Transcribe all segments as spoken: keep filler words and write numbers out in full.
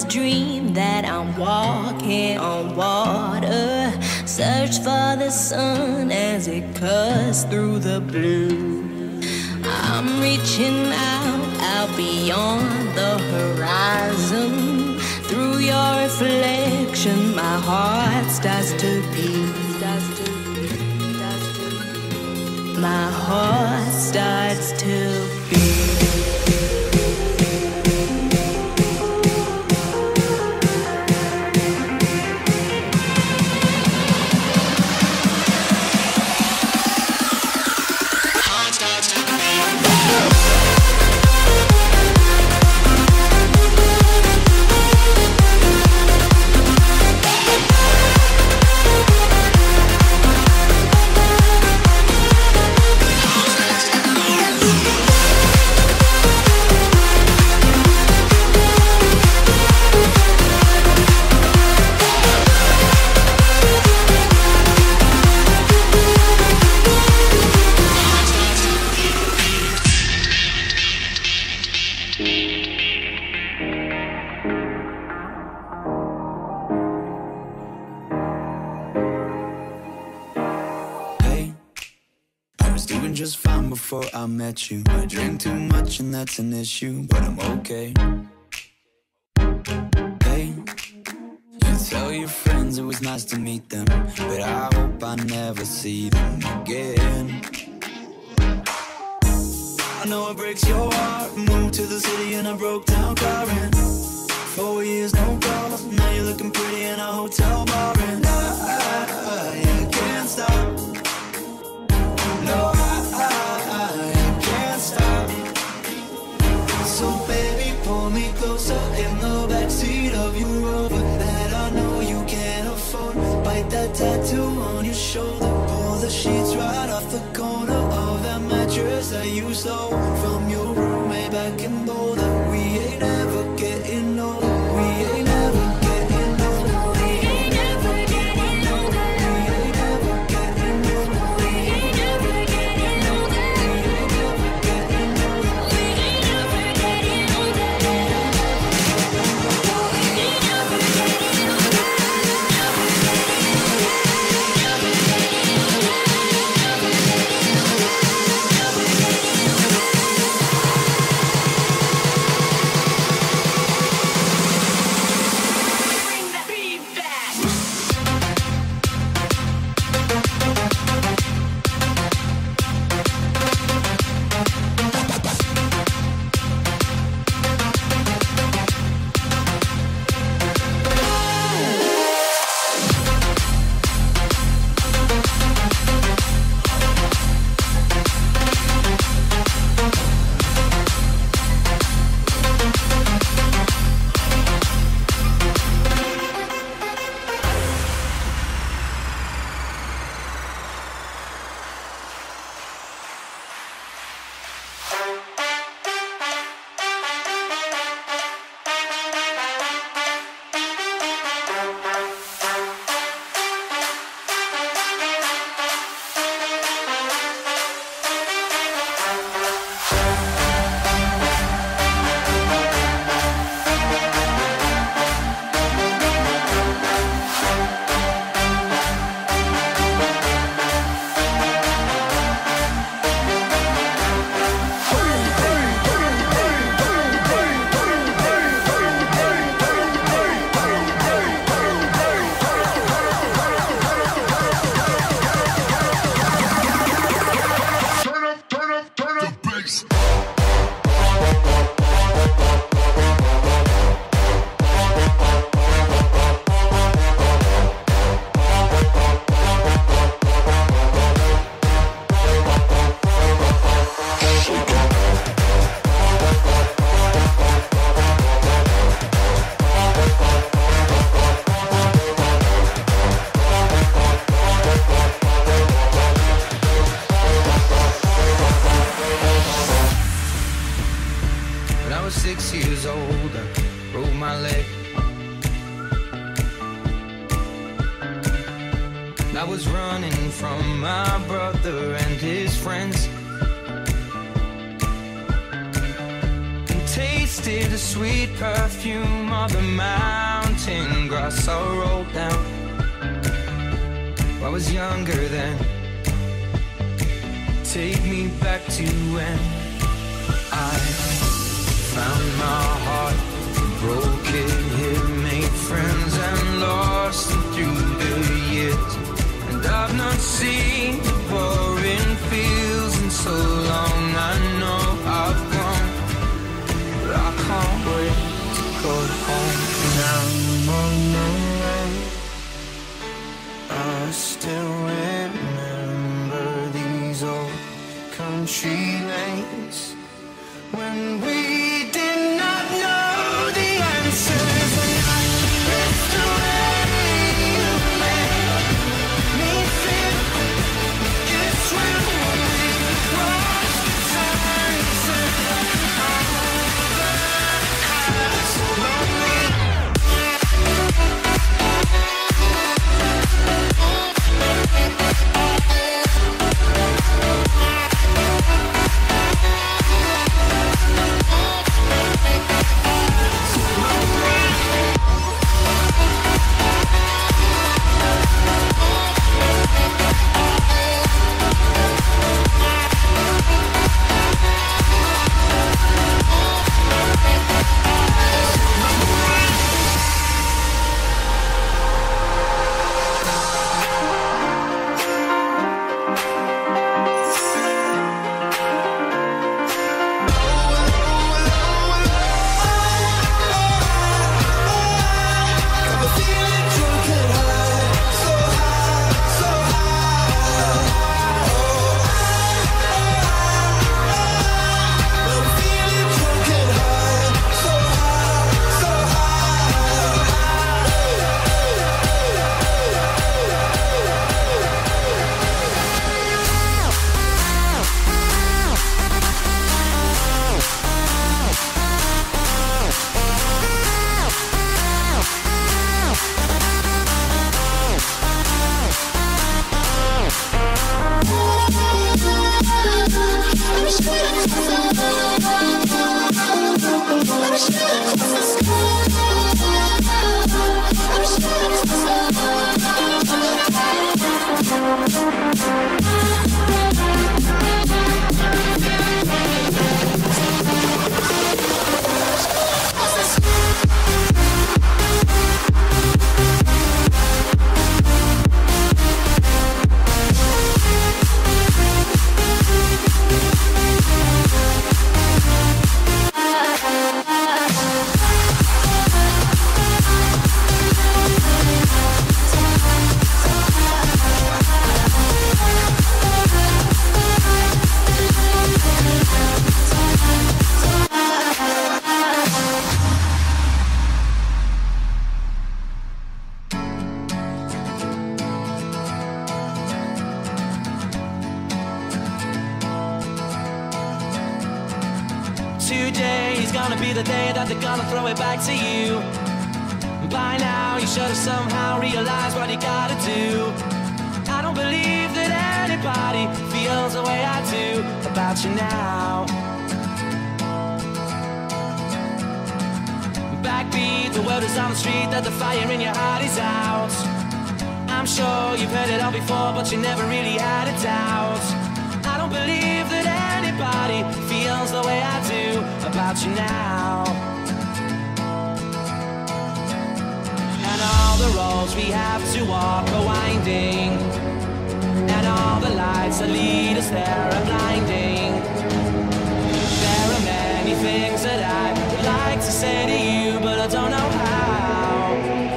this dream that I'm walking on water. Search for the sun as it cuts through the blue. I'm reaching out, out beyond the horizon. Through your reflection, my heart starts to beat. Starts to beat, starts to beat. My heart starts to beat. Just fine before I met you. I drink too much and that's an issue, but I'm okay. Hey, you tell your friends it was nice to meet them, but I hope I never see them again. I know it breaks your heart. Moved to the city in a broke down car, and four years no calls. Now you're looking pretty in a hotel bar, and I, I, I can't stop. No, I So baby, pull me closer in the backseat of your Rover that I know you can't afford. Bite that tattoo on your shoulder. Pull the sheets right off the corner of that mattress that you stole from your roommate back in Boulder. We ain't ever getting older. We ain't ever getting older. We ain't ever getting older. We ain't ever getting older. We ain't ever getting older. We ain't ever getting older. We ain't ever getting older. I was running from my brother and his friends. And taste tasted the sweet perfume of the mountain grass I rolled down. I was younger then. Take me back to when I found my heart, broke it, here, made friends and lost them through the years. And I've not seen the boring fields in so long. I know I've grown, but I can't wait to go home. Now I'm on the road, I still remember these old country lanes when we did not know the answers, and I missed the way you made me feel. It's when we lost the times and all that has lonely. Today's gonna be the day that they're gonna throw it back to you. By now you should have somehow realized what you gotta do. I don't believe that anybody feels the way I do about you now. Backbeat, the word is on the street that the fire in your heart is out. I'm sure you've heard it all before, but you never really had a doubt. I don't believe that anybody feels the way I do about you now. And all the roads we have to walk are winding, and all the lights that lead us there are blinding. There are many things that I would like to say to you, but I don't know how.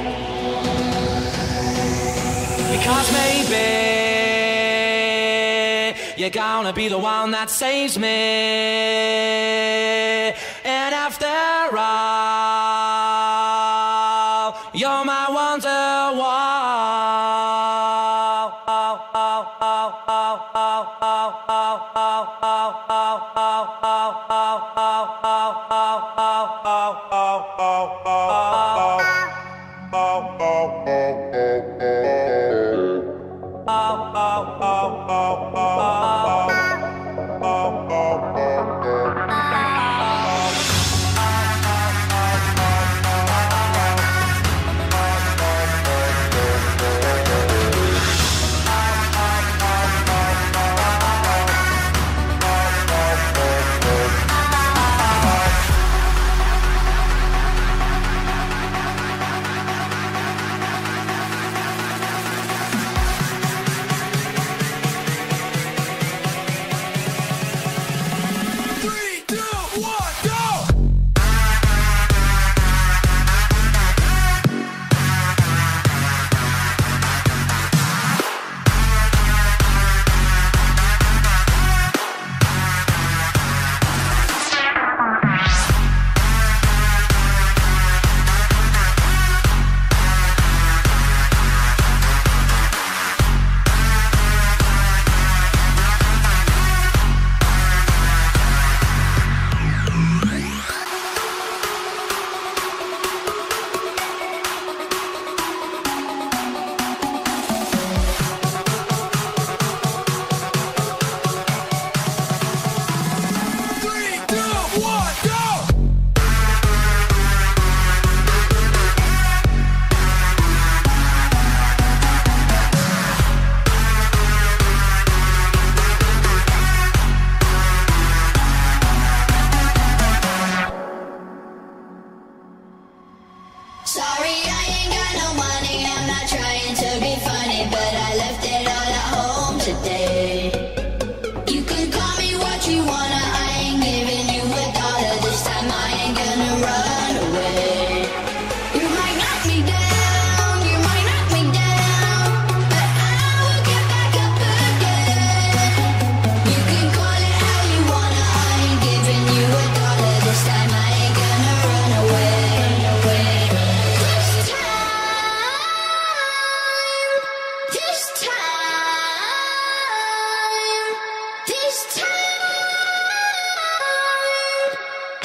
Because maybe you're gonna be the one that saves me. And after all, you're my wonderwall.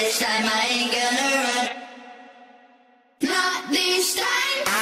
This time I ain't gonna run. Not this time.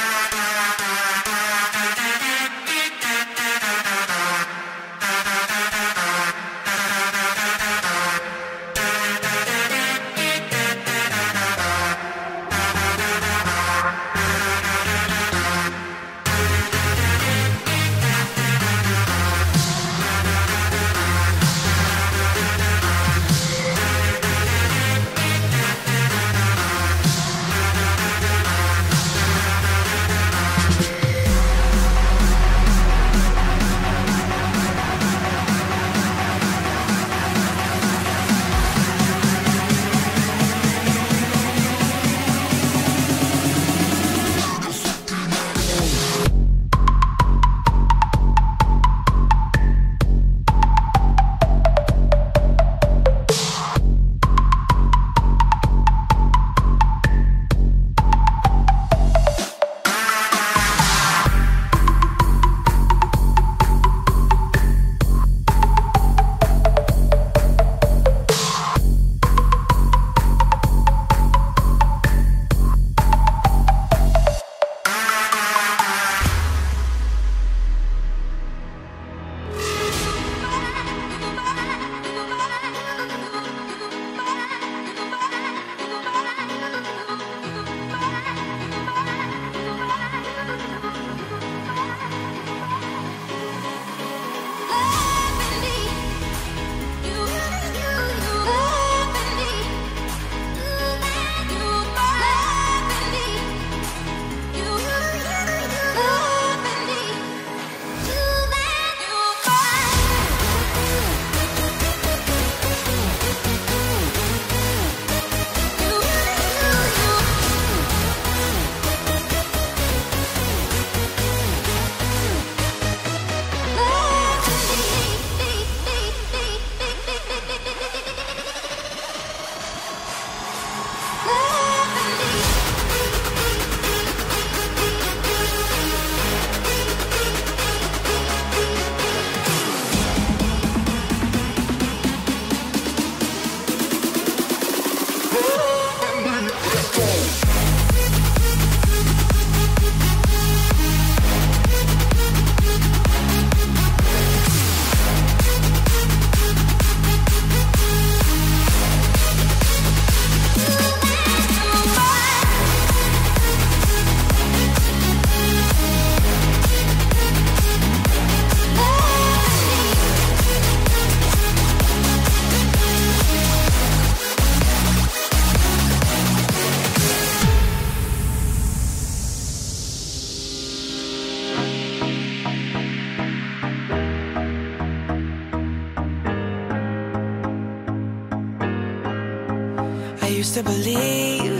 Used to believe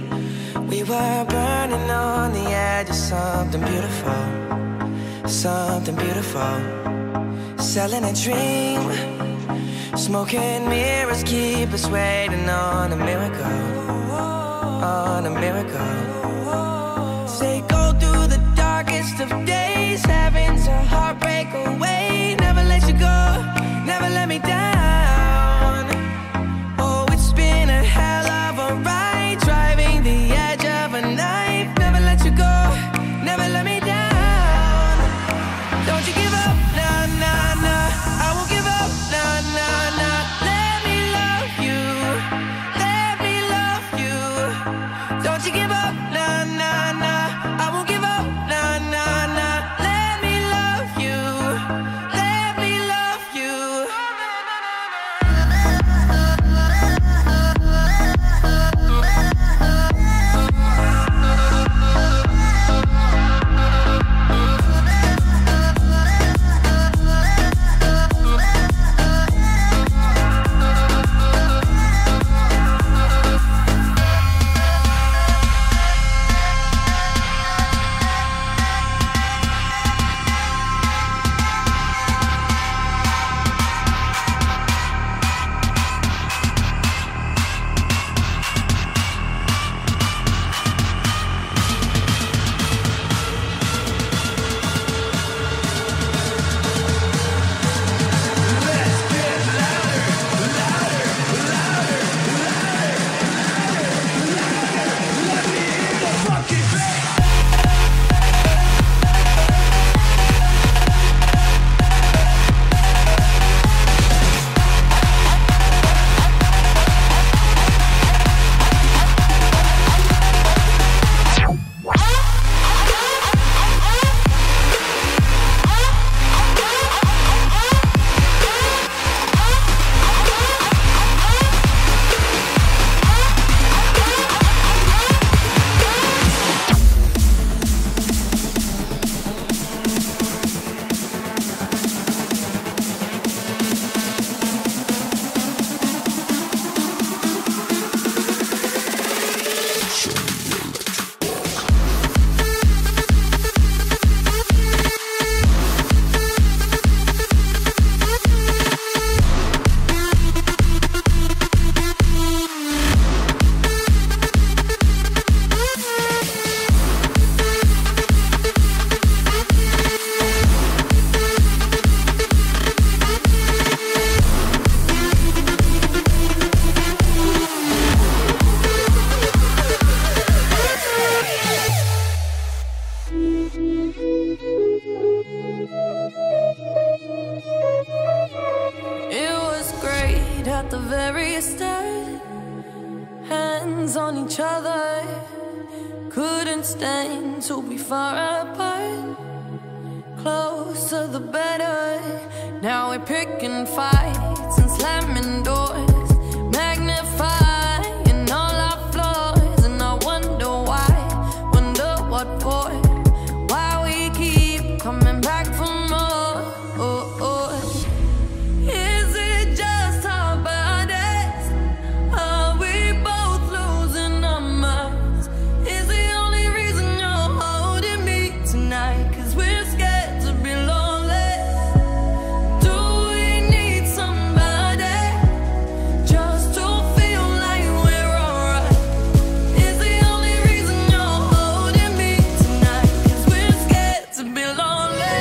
we were burning on the edge of something beautiful, something beautiful. Selling a dream, smoking mirrors keep us waiting on a miracle, on a miracle. Say go through the darkest of days, having to heartbreak away. Never let you go, never let me down. Don't you give up. hands on each other, couldn't stand to be far apart. Closer the better. Now we're picking fights and slamming doors, magnifying all our flaws. And I wonder why, wonder what for, why we keep coming back for more. Oh, oh. Is it just our bodies? Are we both losing our minds? Is the only reason you're holding me tonight 'cause we're scared to be lonely? Do we need somebody just to feel like we're alright? Is the only reason you're holding me tonight 'cause we're scared to be lonely?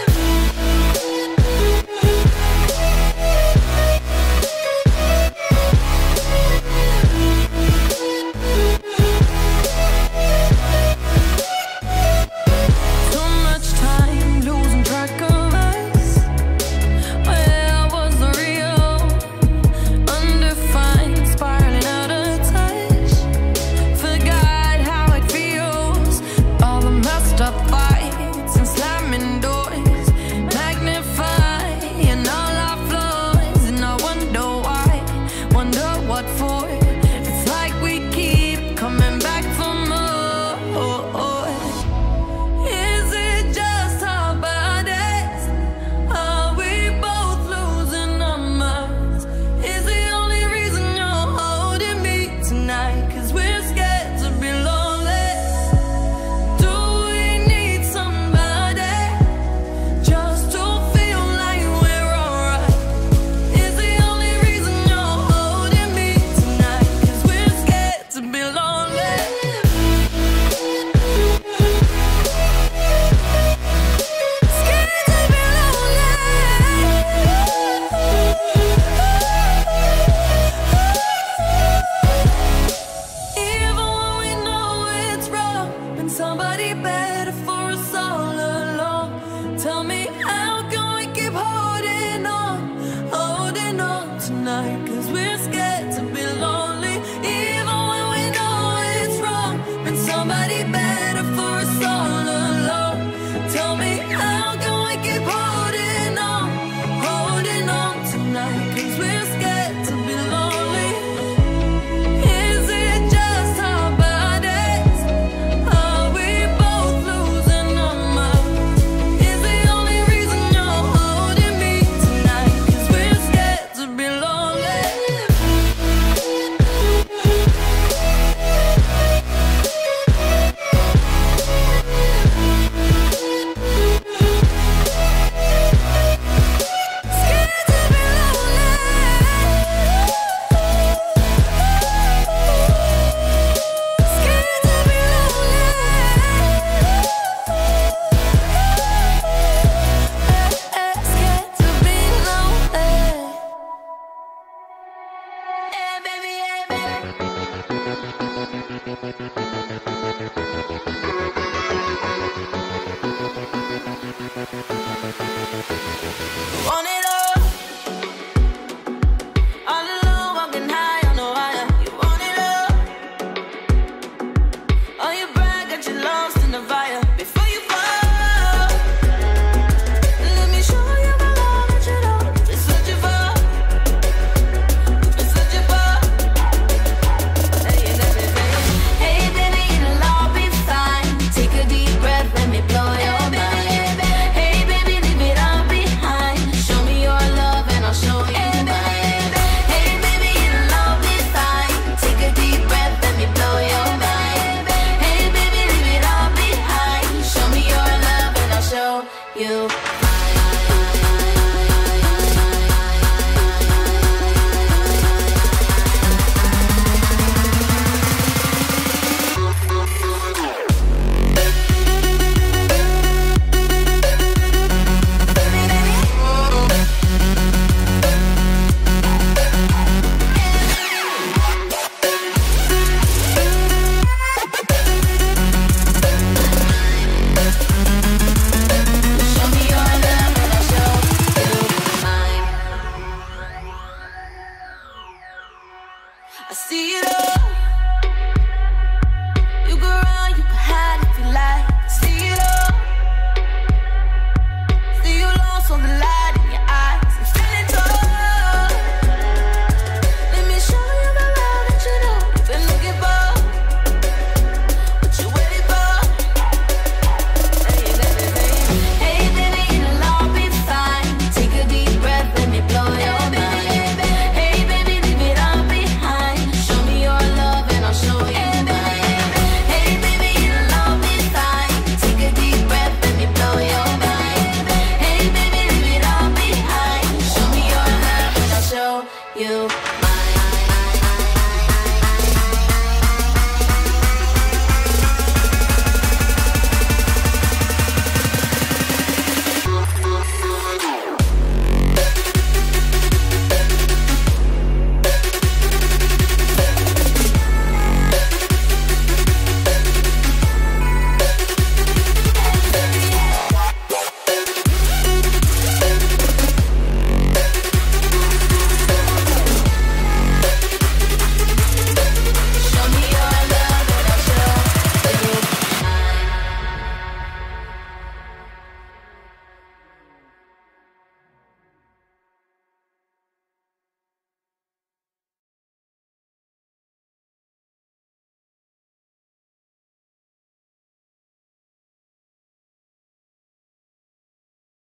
Too much time losing track of us. Where was the real? Undefined, spiraling out of touch. Forgot how it feels. All the messed up fights and slamming doors, magnifying all our flaws. And I wonder why, wonder what for. It's like we keep coming back for more. Is it just our bodies? Are we both losing our minds? Is the only reason you're holding me tonight 'cause we're scared to be lonely? Do we need somebody just to feel like we're alright? Is the only reason you're holding me tonight 'cause we're scared to be lonely? Scared to be lonely. Even when we know it's wrong, been somebody better for us all along. Tell me, how can we keep holding on, holding on tonight? 'Cause we're scared to be lonely. Even when we know it's wrong, been somebody better for us all along. Tell me, how can we keep holding on, holding on tonight? 'Cause we're scared to be lonely. Is it just our bodies? Are we both losing our minds? Is the only reason you're holding me tonight 'cause we're scared to be lonely? Scared to be lonely. Scared to be lonely. Scared to be lonely. Yeah, baby, yeah, baby. Want it all, all alone, walking high on the wire. You want it all, all your pride got you lost in the fire. Before you fall, let me show you my love that you know. It's searching for, it's searching for. Hey, baby, baby. Hey, baby, it'll all be fine. Take a deep breath, let me blow your mind. Hey, baby, leave it all behind. Show me your love and I'll show you mine. Hey, baby, it'll all be fine. Take a deep breath, let me blow your mind. Hey, baby, leave it all behind. Show me your love and I'll show you I see it all.